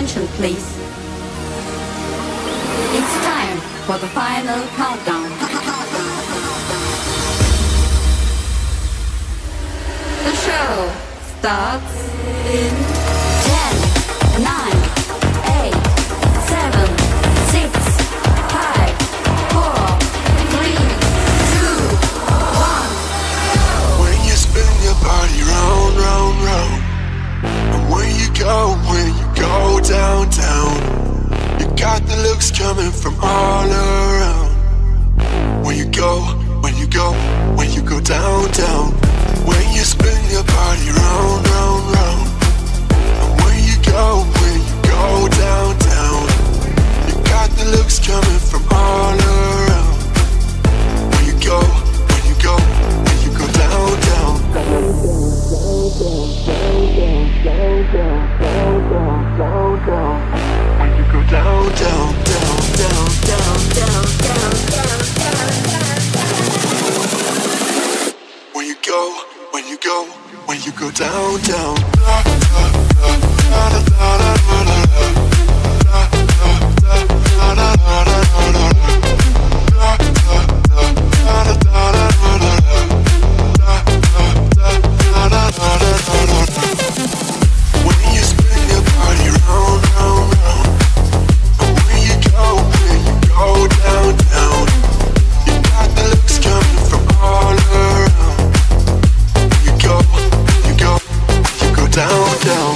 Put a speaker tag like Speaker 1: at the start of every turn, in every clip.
Speaker 1: attention, please. It's time for the final countdown. The show starts in 10, 9, 8, 7, 6, 5, 4, 3, 2, 1.
Speaker 2: When you spin your body round, round, round, and when you go downtown, you got the looks coming from all around. When you go downtown, when you spin your body round, round, round, and when you go downtown, you got the looks coming from all around. When you go downtown. When you go down, down, down, down, down, down, down, down, down. When you go downtown. When you spin your body round, round, round, and when you go downtown, you got the looks coming from all around. When you go downtown.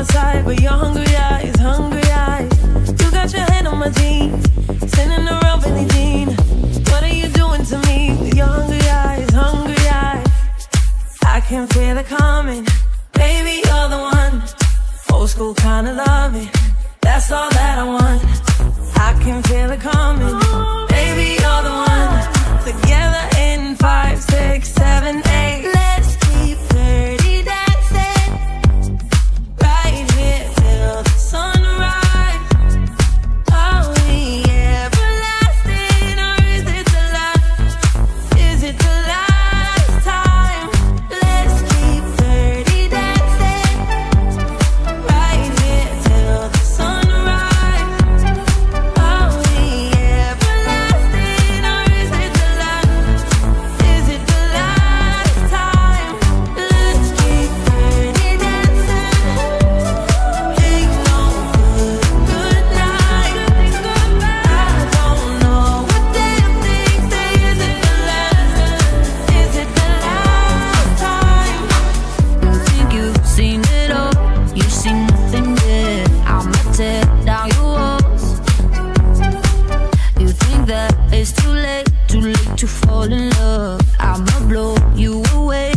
Speaker 3: my side, but your hungry eyes, hungry eyes. You got your hand on my jeans, sending around Billie Jean. What are you doing to me with your hungry eyes, hungry eyes? I can feel it coming, baby, you're the one. Old school kind of loving, that's all that I want. I can feel it coming, baby, you're the one. Together in 5, 6, 7, 8. Let's keep dirty dancing right here till the sunrise. Are we everlasting, or is it the last? Is it the last time? Let's keep dirty dancing right here till the sunrise. Are we everlasting, or is it the last? Is it the last time? Let's keep dirty dancing. Ain't no good night, goodbye. I don't know what damn things say. Is it the last? Is it the last time?
Speaker 1: You think you've seen it all, you see nothing yet. I'ma tear down your walls. You think that it's too late to fall in love. I'ma blow you away.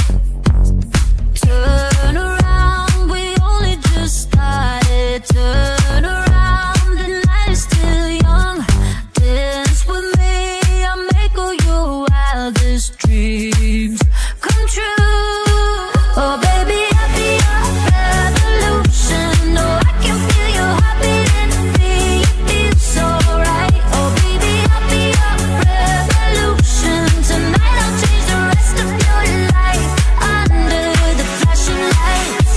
Speaker 1: Turn around, we only just started. Turn around, the night is still young. Dance with me, I'll make all your wildest dreams come true. Oh baby, I'll be your revolution. Oh, I can feel your heartbeat in me. It's so right. Oh baby, I'll be your revolution. Tonight I'll change the rest of your life under the flashing lights.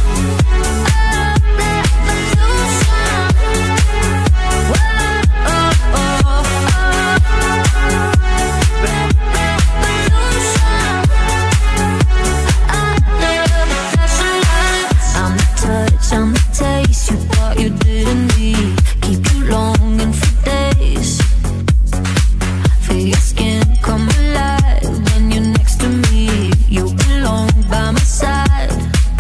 Speaker 1: I'm the touch, I'm the taste you thought you didn't need. Keep you longing for days. Feel your skin come alive when you're next to me. You belong by my side.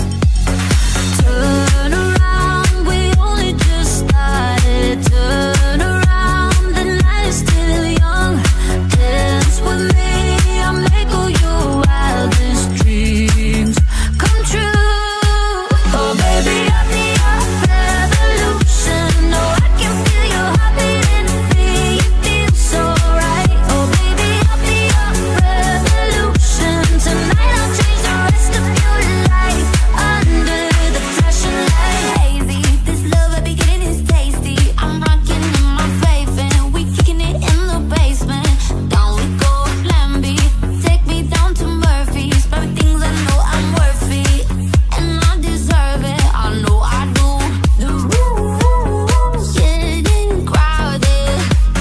Speaker 1: Turn around, we only just started. Turn around, the night is still young. Dance with me, I'll make all your wildest dreams come true. Oh baby, I'll be your revolution. Oh, I can feel your heartbeat in me. It feels so right. Oh baby, I'll be your revolution. Tonight I'll change the rest of your life under the flashing light. Hazy, this love I be getting is tasty. I'm rocking in my faith and we kicking it in the basement. Down we go, Plan B. Take me down to Murphy's. Baby, things I know I'm worth it, and I deserve it. I know I do. The room's getting crowded.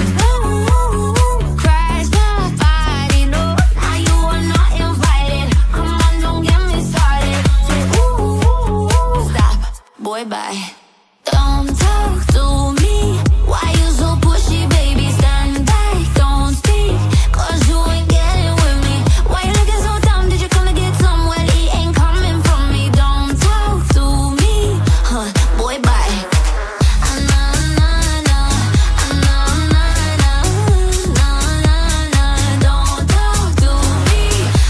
Speaker 1: Crash my body, no. Now you are not invited. Come on, don't get me started. Say ooh, stop, boy, bye. Don't talk to me. Why you so pushy, baby? Stand back, don't speak, 'cause you ain't getting with me. Why you looking so dumb? Did you come to get some? Well, he ain't coming from me. Don't talk to me, boy, bye. Don't talk to me.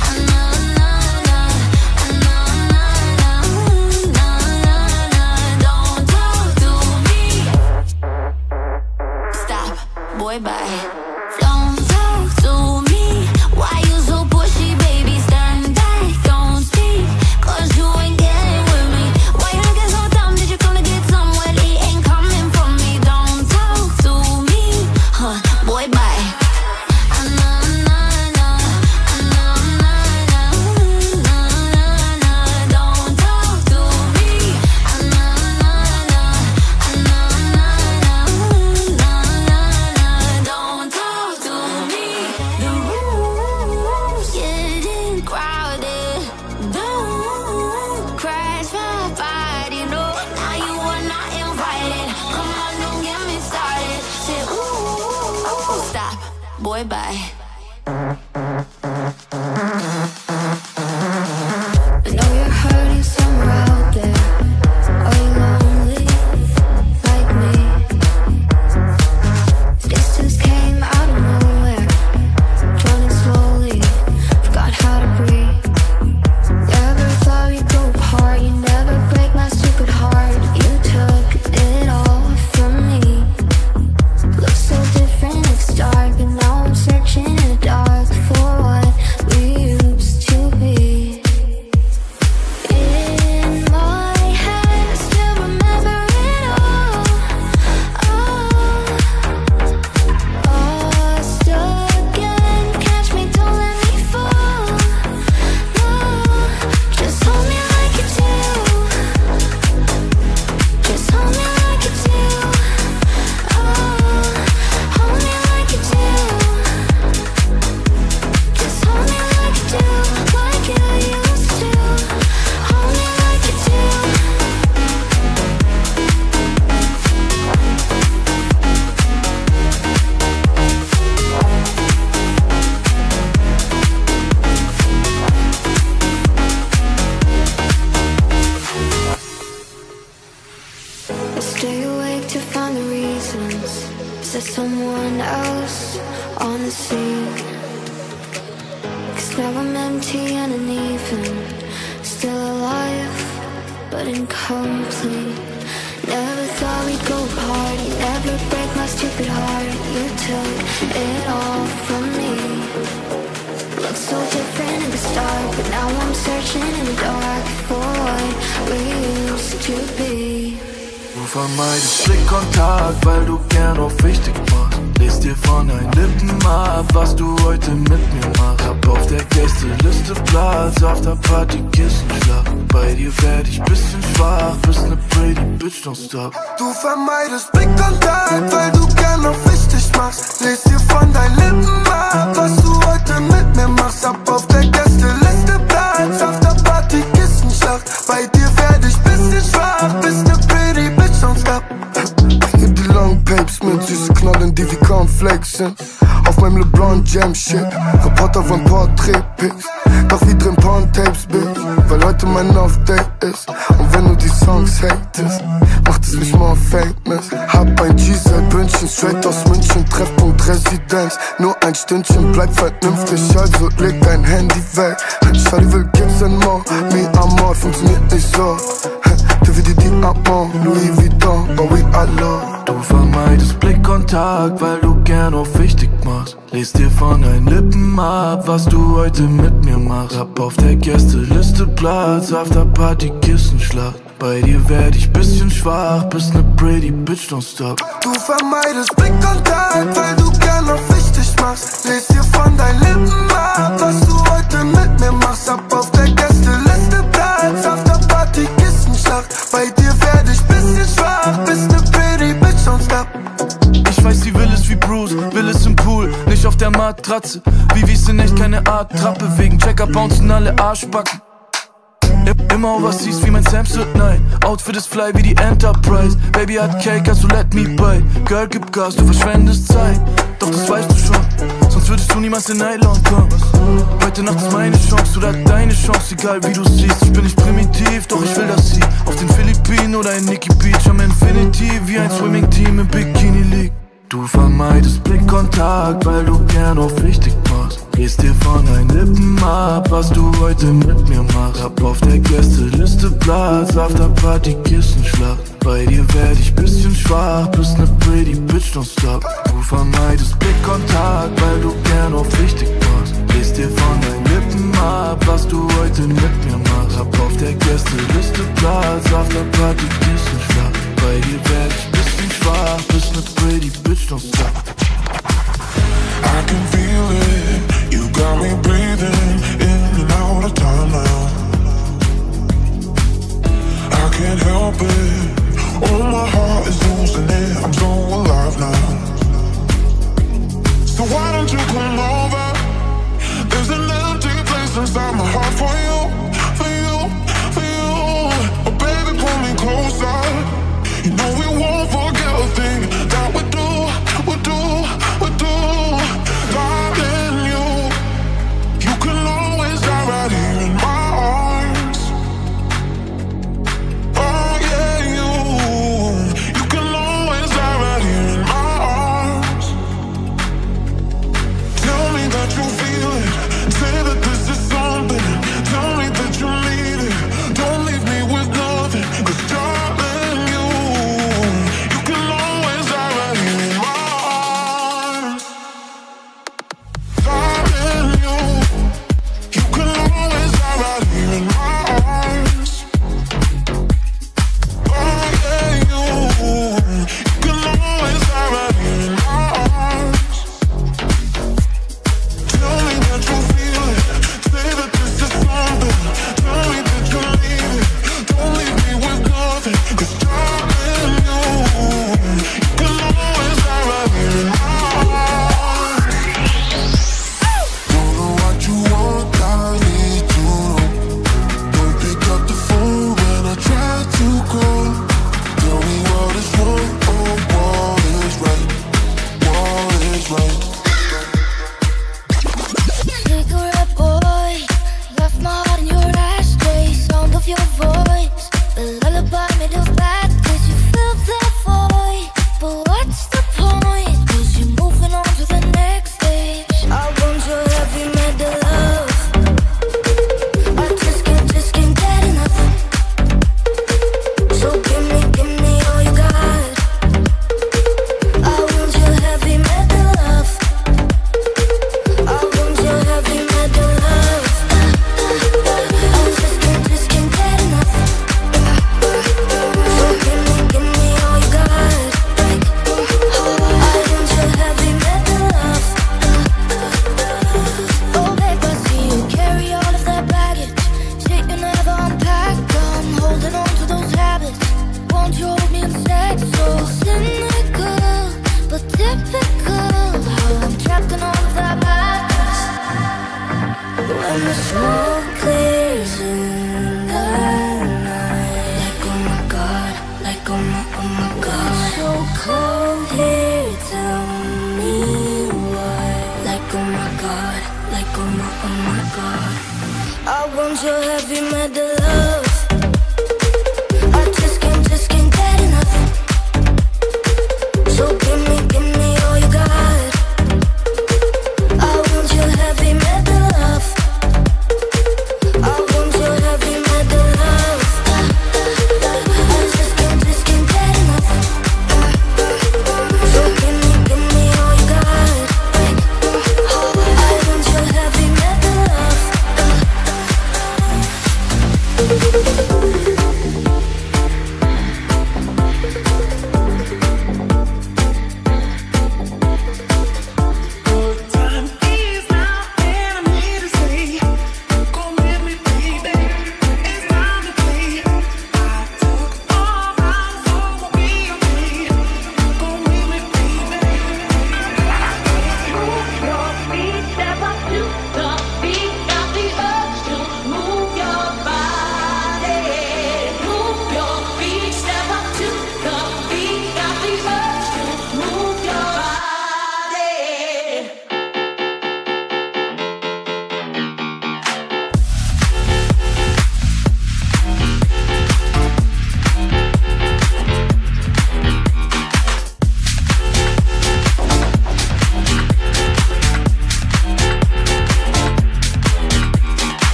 Speaker 1: Don't talk to me. Stop, boy, bye. Don't talk to me. Why you so pushy, baby? Stand back, don't speak, 'cause you ain't getting with me. Why you looking so dumb? Did you come to get some? Well, he ain't coming from me. Don't talk to me, boy, bye. Don't talk to me. Don't talk to me. The room's getting crowded. Don't crash my body, no. Now you are not invited. Come on, don't get me started. Say ooh, stop, boy, bye. I know you're hurting somewhere out there. there someone else on the scene? 'Cause now I'm empty and uneven, still alive, but incomplete. Never thought we'd go hard, you never break my stupid heart. You took it all from me. Looked so different in the start, but now I'm searching in the dark for what we used to be.
Speaker 4: Du vermeidest Blickkontakt, weil du gern auf wichtig machst. Lest dir von deinen Lippen ab, was du heute mit mir machst. Hab auf der Gästeliste Platz, auf der Party Kissenschlag. Bei dir werd ich bisschen schwach, bist ne pretty bitch, don't stop.
Speaker 2: Du vermeidest Blickkontakt, weil du gern auf wichtig machst. Lest dir von deinen Lippen ab, was du heute mit mir machst. Hab auf der Gästeliste Platz, auf der Party Kissenschlag. Bei dir werd ich bisschen schwach, bist ne pretty bitch, don't stop. Bringe die Long Papes mit süße Knollen, die wie Cornflakes sind. Auf meinem LeBron James Shit, Reporter von Portrait-Pics. Doch wie drin Porn-Tapes, bitch, weil heute mein Off-Day ist. Und wenn du die Songs hatest, macht es mich more famous. Hab ein G-Set-Bündchen, straight aus München, Treffpunkt Residenz. Nur ein Stündchen, bleib vernünftig, also leg dein Handy weg. Shawty will Gibbs and more, me Amor, funktioniert nicht so. Du wie die Amor, Louis Vuitton, but we are low.
Speaker 4: Du vermeidest Blickkontakt, weil du gern auf wichtig machst. Lest dir von deinen Lippen ab, was du heute mit mir machst. Hab auf der Gästeliste Platz, auf der Party Kissenschlag. Bei dir werd ich bisschen schwach, bist ne pretty bitch, don't stop.
Speaker 2: Du vermeidest Blickkontakt, weil du gern auf wichtig machst. Lest dir von deinen Lippen ab, was du heute mit mir machst. Hab auf der Gästeliste Platz, auf der Party Kissenschlag. Bei dir werd ich bisschen schwach, bist ne pretty bitch, don't stop.
Speaker 4: Ich weiß, sie will es wie Bruce, will es im Pool, nicht auf der Matratze. Vivi's in echt keine Art Trappe, wegen Checker bouncen alle Arschbacken. Immer overseas wie mein Samsung, nein. Outfit ist fly wie die Enterprise. Baby hat Cake, also let me buy. Girl, gib Gas, du verschwendest Zeit. Doch das weißt du schon, sonst würdest du niemals in Nylon kommen. Heute Nacht ist meine Chance oder deine Chance, egal wie du siehst. Ich bin nicht primitiv, doch ich will, dass sie auf den Philippinen oder in Nikki Beach am Infinity wie ein Swimming-Team im Bikini liegt. Du vermeidest Blickkontakt, weil du gern auf wichtig machst. Lest dir von deinen Lippen ab, was du heute mit mir machst. Hab auf der Gästeliste Platz, auf der Party Kissenschlag. Bei dir werd ich bisschen schwach, bist ne pretty bitch, don't stop. Du vermeidest Blickkontakt, weil du gern auf wichtig machst. Lest dir von deinen Lippen ab, was du heute mit mir machst. Hab auf der Gästeliste Platz, auf der Party Kissenschlag. Bei dir werd ich bisschen schwach, bist ne pretty bitch, don't stop.
Speaker 5: I can feel it, you got me breathing in and out of time now. I can't help it, oh my heart is losing it, I'm so alive now. So why don't you come over, there's an empty place inside my heart for you, for you, for you. Oh baby, pull me closer, you know we won't forget a thing that we do, we do, we do. Darling, you can always die right here in my arms. Oh yeah, you can always die right here in my arms. Tell
Speaker 1: I want your heavy metal love. I just can't get enough. So give me all you got. I want your heavy metal love. I want your heavy metal love. I just can't get enough. So give me all you got. I want your heavy metal love.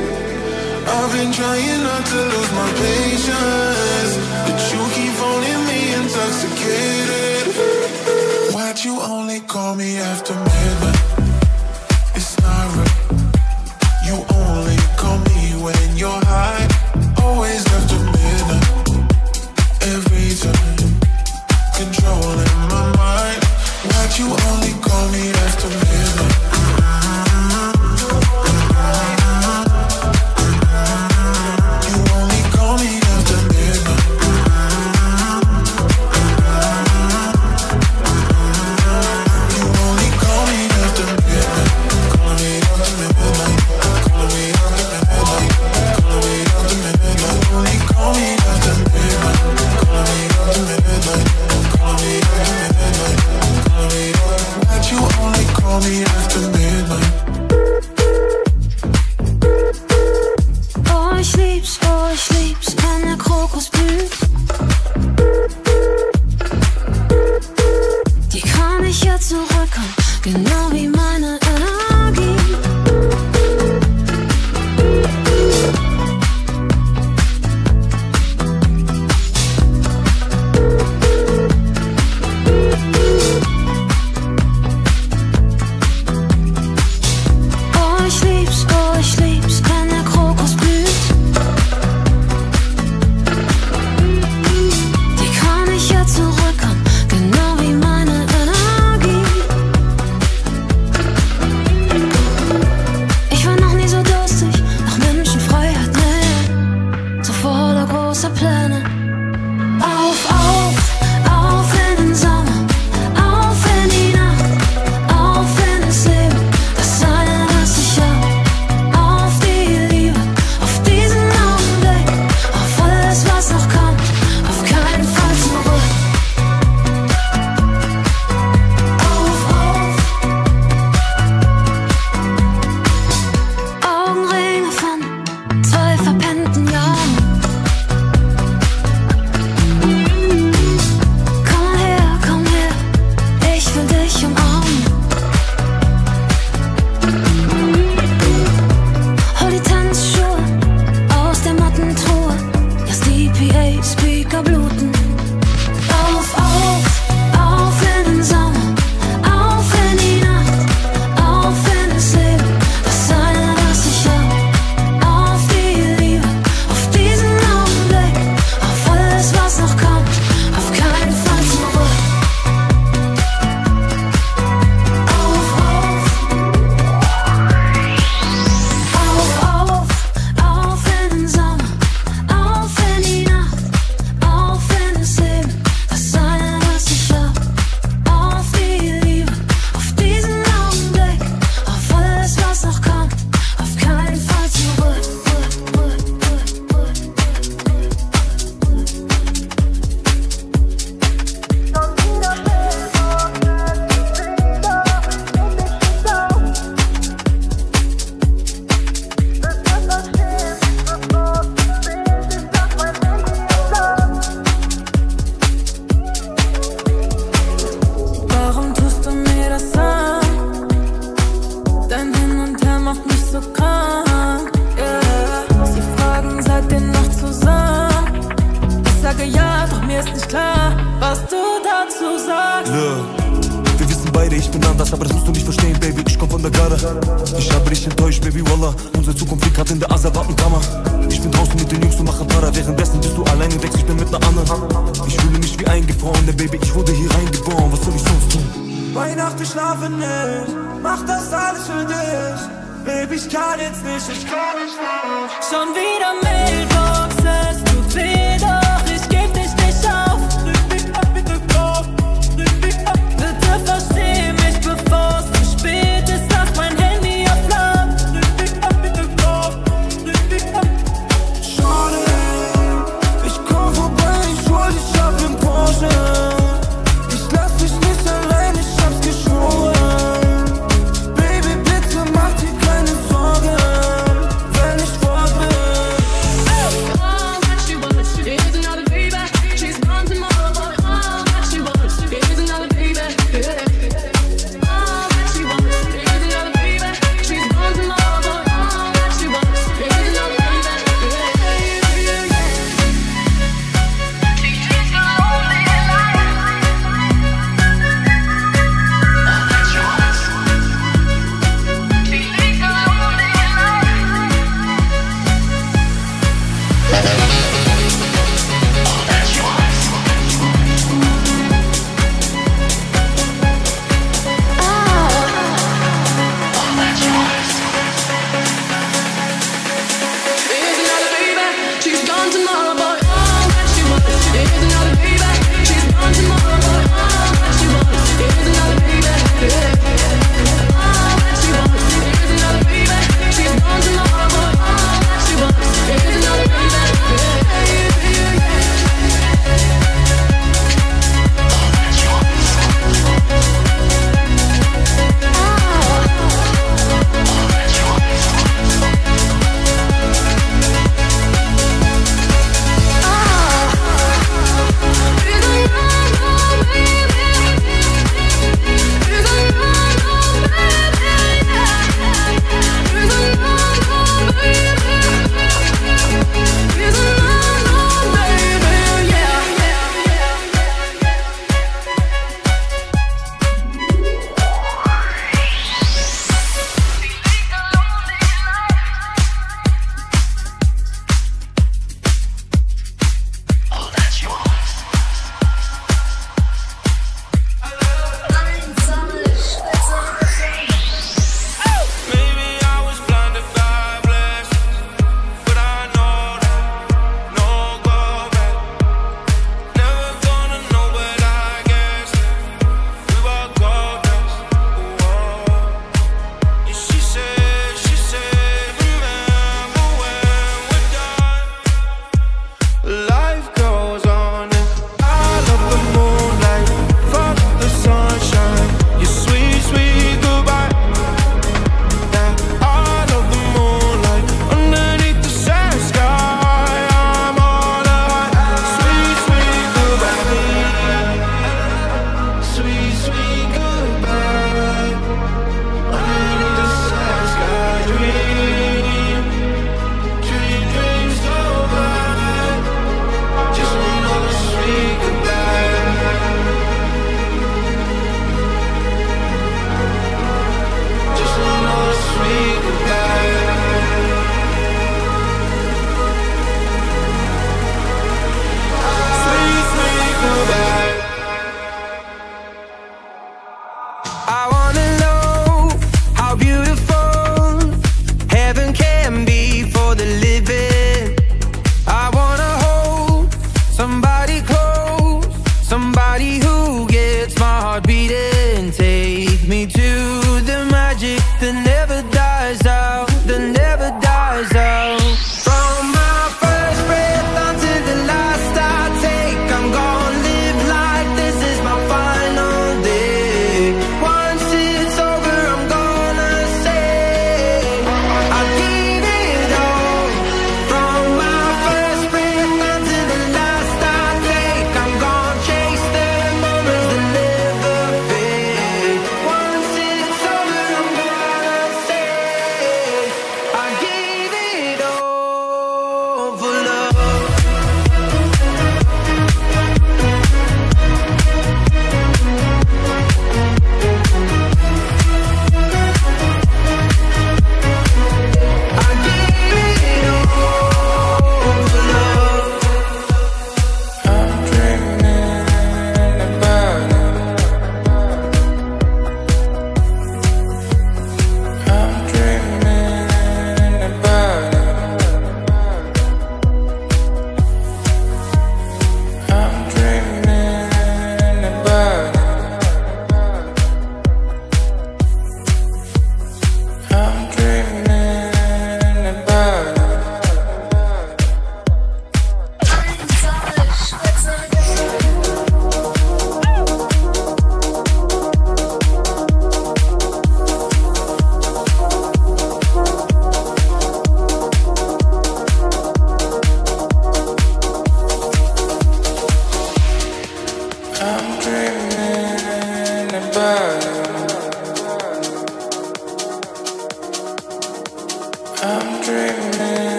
Speaker 5: I've been trying not to lose my patience, but you keep phoning me only call me after midnight. It's not right. You only call me when you're high. Always after midnight. Every time. Controlling my mind. Why'd you only call me after midnight? You only call me after midnight. You only call me after midnight. Call me after midnight. Call me after midnight. Call me after midnight. You only call me after midnight. Call me after midnight. Call me after midnight. Call me after. Why'd you only call me after midnight?
Speaker 1: Oh, ich lieb's, wenn der Krokus blüht. Die kann ich ja zurückkommen, genau wie meine Energie. Oh, ich lieb's, wenn der Krokus blüht. Die kann ich ja zurückkommen, genau wie meine Energie. Ich war noch nie so durstig nach Menschenfreiheit, nee. So voller großer Pläne. Auf in den Sommer, auf in die Nacht, auf in das Leben, das eine, das ich hab. Auf die Liebe, auf diesen Augenblick, auf alles, was noch kommt, auf keinen Fall zurück. Augenringe von 2 verpennten Jahren. Komm her, ich will dich umarmen. Hol die Tanzschuhe aus der Mattentruhe, lass die PA-Speaker bluten. Auf in den Sommer, auf in die Nacht, auf in das Leben, das eine, das ich hab. Auf die Liebe, auf diesen Augenblick, auf alles, was noch kommt, auf keinen Fall zurück. Auf in den Sommer, auf in die Nacht, auf in das Leben, das eine, das ich hab. Auf die Liebe, auf diesen Augenblick, auf alles, was noch kommt, auf keinen Fall zurück.
Speaker 3: Warum tust du mir das an? Dein Hin und Her macht mich so krank, yeah. Sie fragen, seid ihr noch zusammen? Ich sage ja, doch mir ist nicht klar, was du dazu sagst.
Speaker 4: Look, wir wissen beide, ich bin anders, aber das musst du nicht verstehen, Baby, ich komm von der Garde. Ich habe dich enttäuscht, Baby, Wallah. Unsere Zukunft liegt grad in der Asservatenkammer. Ich bin draußen mit den Jungs und mache Para. Währenddessen bist du alleine, denkst, ich bin mit einer anderen. Ich fühle mich wie eingefroren, denn Baby, ich wurde hier reingeboren. Was soll ich sonst tun?
Speaker 6: Weihnachten schlafen nicht, mach das alles für dich. Baby, ich kann jetzt nicht, ich kann nicht mehr.
Speaker 3: Schon wieder Mailbox, es tut weh, doch ich geb dich nicht auf. Bitte versteh mich, bevor es zu spät ist, lass mein Handy auf laut.
Speaker 6: Schade, ich komm vorbei, ich hol dich ab im Porsche. Ich lass dich nicht allein, ich hab's geschworen. Baby, bitte mach dir keine Sorgen, wenn ich fort bin.
Speaker 3: Oh, what you wanna do?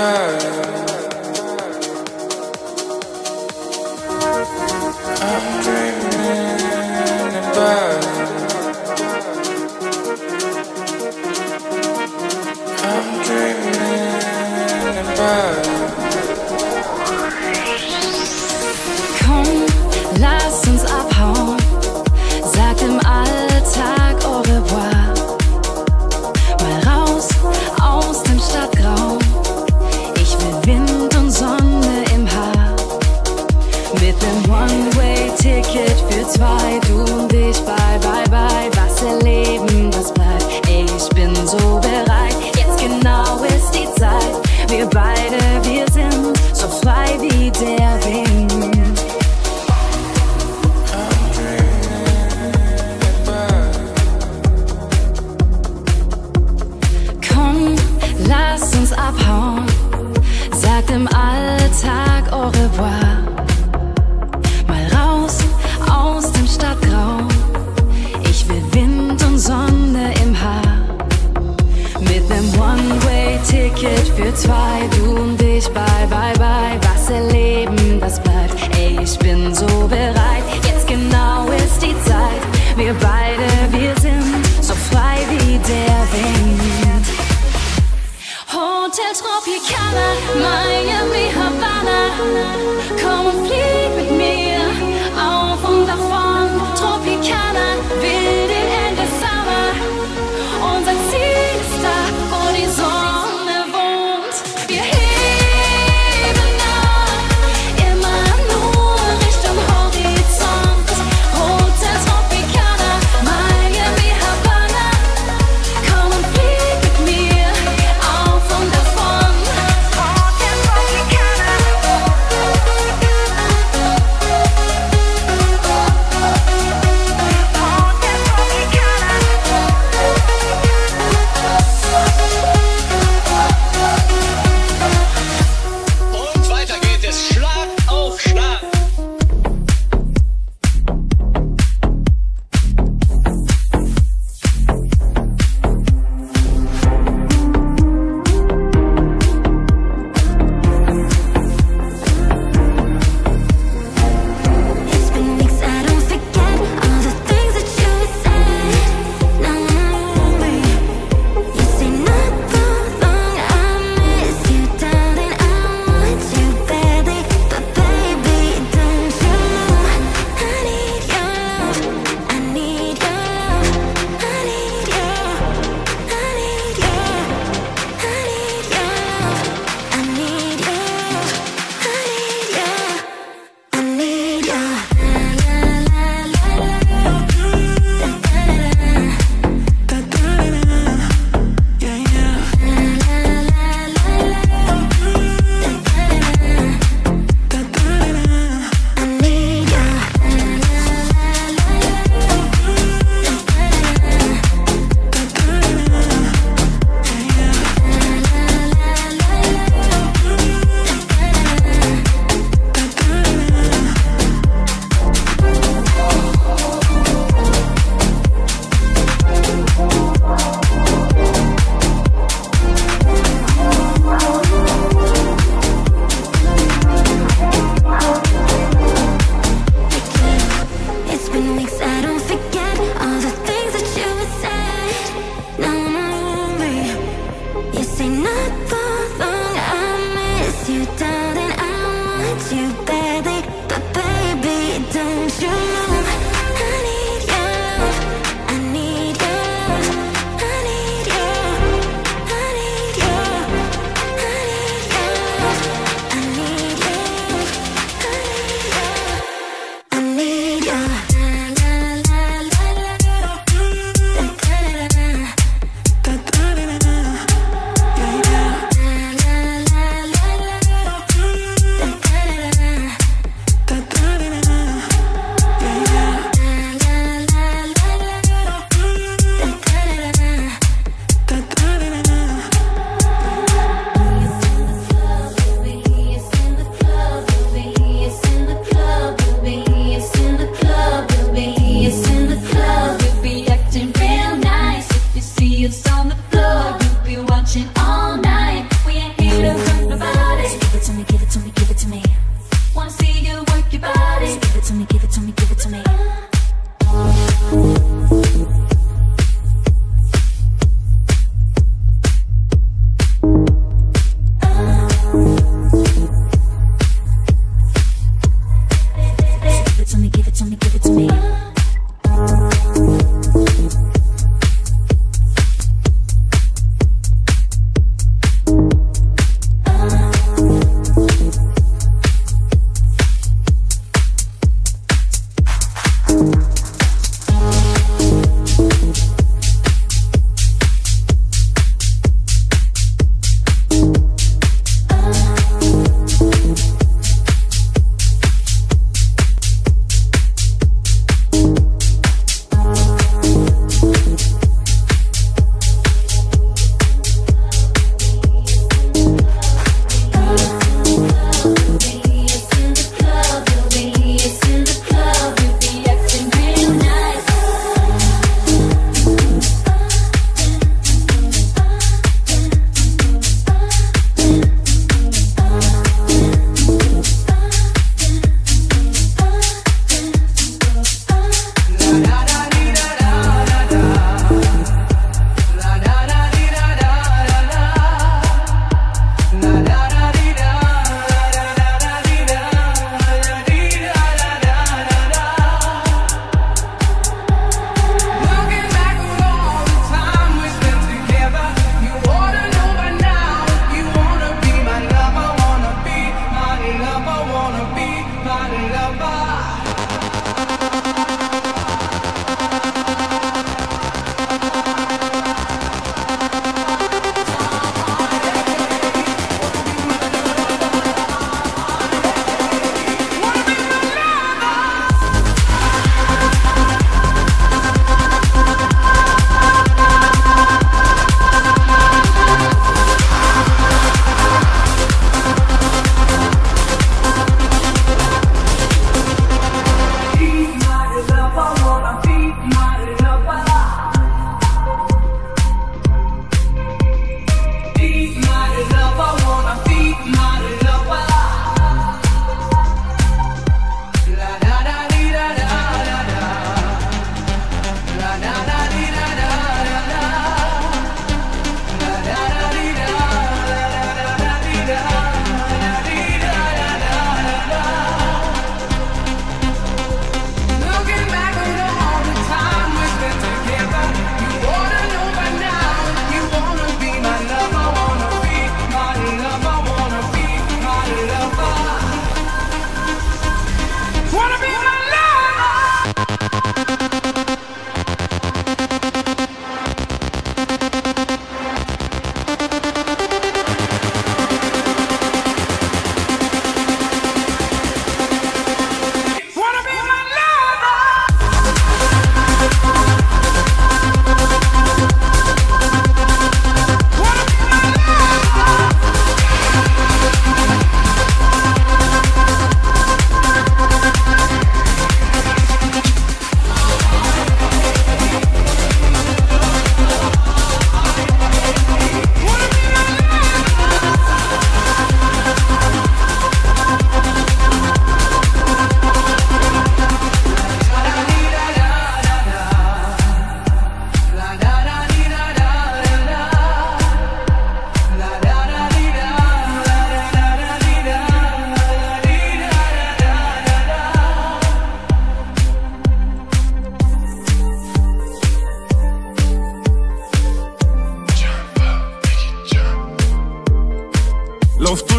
Speaker 1: Komm, lass uns abhauen, sagt im Alltag au revoir. Mal raus aus dem Stadtgrau, ich will Wind und Sonne im Haar. Mit nem One-Way-Ticket für zwei, du und ich, bye, bye, bye. Was erleben, das bleibt, ey, ich bin so bereit. Jetzt genau ist die Zeit, wir beide, wir sind so frei wie der Wind. Komm, lass uns abhauen, sagt im Alltag au revoir. Mal raus aus dem Stadtgrau, ich will Wind und Sonne im Haar. Mit nem One-Way-Ticket für zwei, du und ich, bye, bye, bye. Was erleben, das bleibt, ey, ich bin so bereit. Jetzt genau ist die Zeit, wir beide, wir sind so frei wie der Wind. Hotel Tropicana, Miami, Havana. Komm und flieg mit mir auf und davon. Tropicana, will den Ende Summer. Unser Ziel ist da, wo die Sonne wohnt. Wir heben ab, immer nur Richtung Horizont. Hotel Tropicana, Miami, Havana. Komm und flieg mit mir auf und davon. Rock'n'Roll.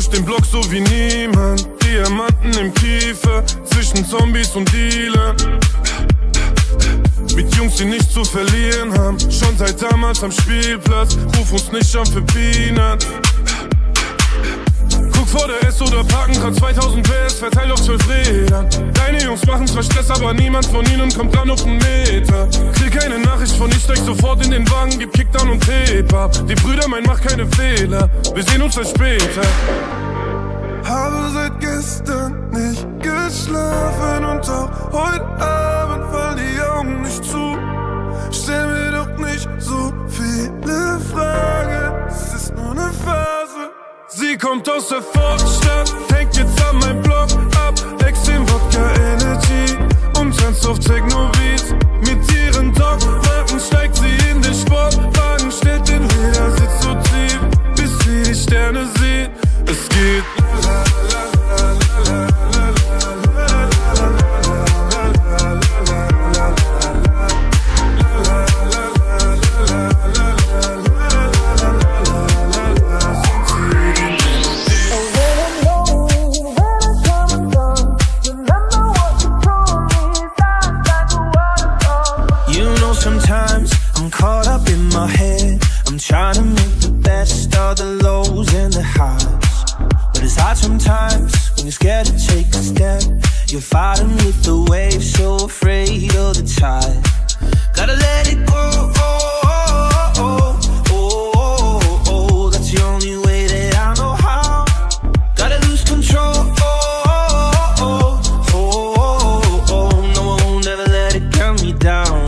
Speaker 5: den Block so wie niemand. Diamanten im Kiefer, zwischen Zombies und Dealern. Mit Jungs, die nichts zu verlieren haben. Schon seit damals am Spielplatz, ruf uns nicht an für Peanuts. Guck vor der S oder parken, grad 2000 PS, verteilt auf 12 Rädern. Deine Jungs machen zwar Stress, aber niemand von ihnen kommt dran auf 1 Meter. Krieg eine Nachricht von ich steig sofort in den Wagen, gib Kickdown und Tape ab. Die Brüder meinen, mach keine Fehler, wir sehen uns erst später.
Speaker 6: Habe seit gestern nicht geschlafen und auch heute Abend fallen die Augen nicht zu. Stell mir doch nicht so viele Fragen, es ist nur eine Phase.
Speaker 5: Sie kommt aus der Vorstadt, hängt jetzt an meinem Block ab. Extrem Wodka Energy und tanzt auf Techno-Beats. Mit ihren Dogwaffen steigt sie in den Sportwagen, stellt den Ledersitz so tief, bis sie die Sterne sieht. Es geht
Speaker 6: Sometimes I'm caught up in my head. I'm trying to make the best of the lows and the highs. But it's hard sometimes when you're scared to take a step. You're fighting with the waves, so afraid of the tide. Gotta let it go, that's the only way that I know how. Gotta lose control, no, I won't ever let it get me down.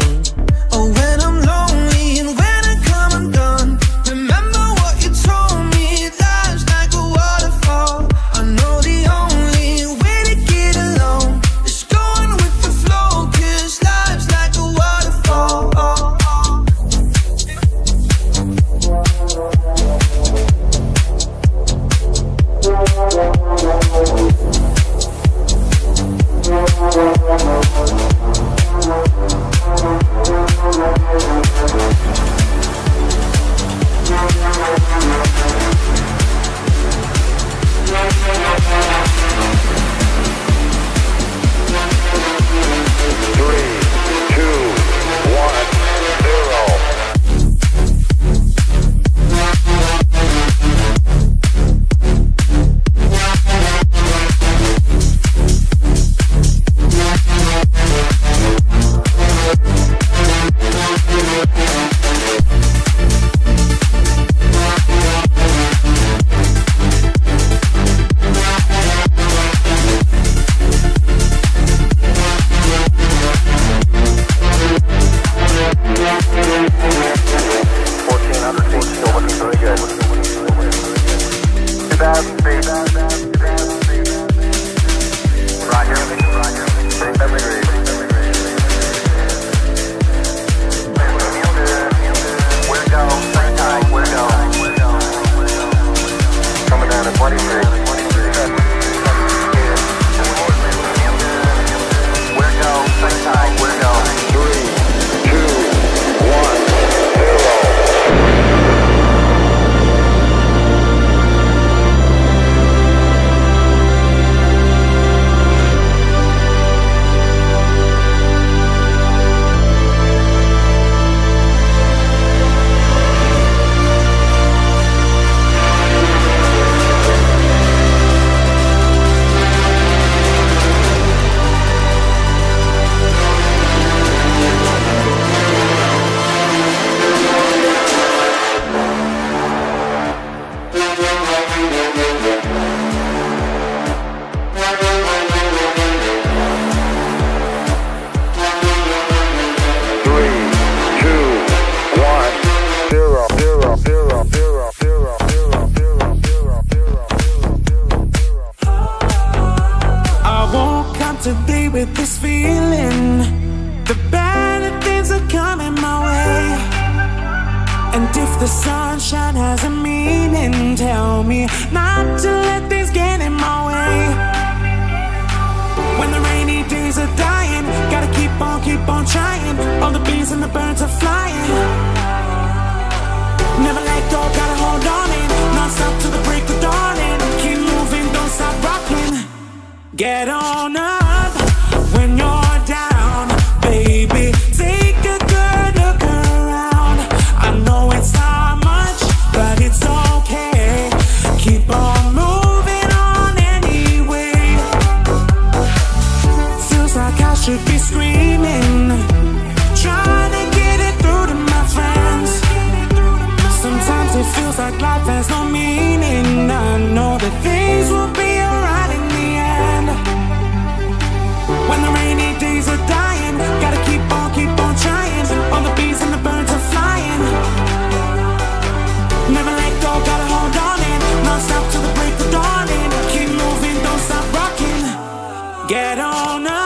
Speaker 6: with this feeling. The better things are coming my way. And if the sunshine has a meaning, tell me not to let things get in my way. When the rainy days are dying, gotta keep on trying. All the bees and the birds are flying. Never let go, gotta hold on in. Non-stop till the break of dawn and keep moving. Get on up when you're down, baby. Take a good look around. I know it's not much, but it's okay. Keep on moving on anyway. Feels like I should be screaming, trying to get it through to my friends. Sometimes it feels like life has no meaning. I know that things will be alright in the end. When the rainy days are dying, gotta keep on trying. All the bees and the birds are flying. Never let go, gotta hold on in. Non-stop till the break of dawn in. Keep moving, don't stop rocking. Get on up.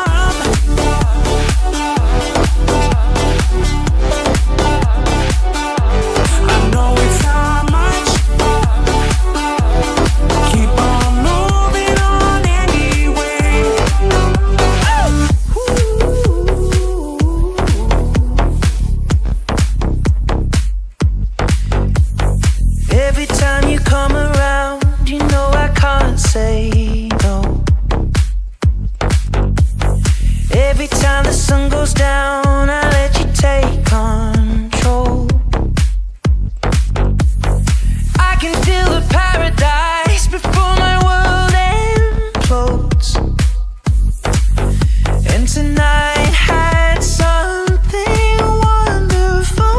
Speaker 6: I know it's not much. Keep on moving on anyway.
Speaker 7: Every time you come around, you know I can't say no. Every time the sun goes down, I let you take control. I can feel the paradise before my world implodes. And tonight had something wonderful.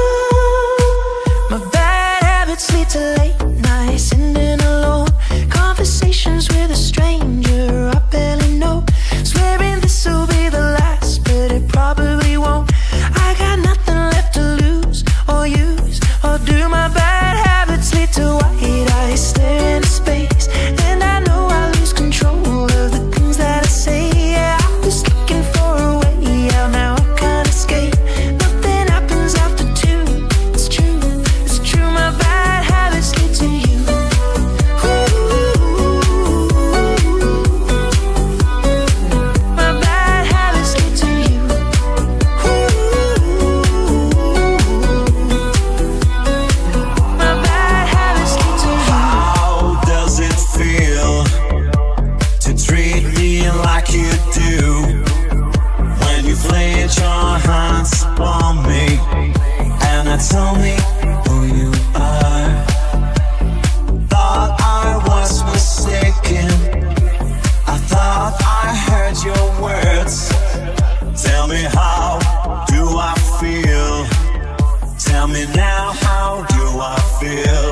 Speaker 7: My bad habits lead to late nights, ending alone. Conversations with a stranger I barely know. Swearing this'll be the last, but it probably won't. I got nothing left to lose or use or do. My bad habits lead to white eyes staring into space, and I know I lose control of the things that I say. Yeah, I was looking for a way out, now I can't escape. Nothing happens after two. It's true, it's true. My bad habits lead to you. My bad habits lead to you. My bad habits lead to you.
Speaker 8: How does it feel to treat me like you do? When you've laid your hands on me and tell me who you are. Thought I was mistaken, I thought I heard your words. Tell me, how do I feel? Tell me now, how do I feel?